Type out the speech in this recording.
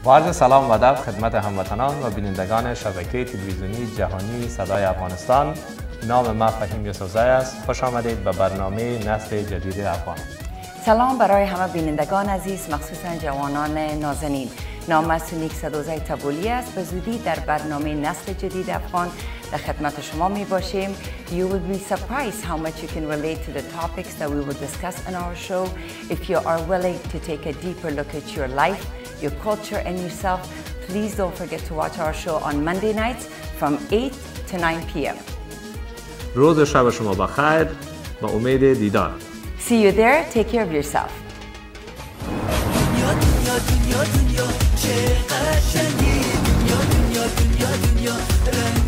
با عرض سلام و ادب خدمت هموطنان و بینندگان شبکه تلویزیونی جهانی صدای افغانستان. نام من فهیم یوسفزی است. خوش آمدید به برنامه نسل جدید افغان. سلام برای همه بینندگان عزیز، مخصوصا جوانان نازنین. نام سونیک سدوزای تبولی است. به زودی در برنامه نسل جدید افغان در خدمت شما می باشیم. You will be surprised how much you can relate to the topics that we will discuss in our show. If you are willing to take a deeper look at your life, your culture and yourself, please don't forget to watch our show on Monday nights from 8 to 9 p.m. روز و شب شما بخیر و امید دیدار. See you there. Take care of yourself. دنیا چه قشنگی، دنیا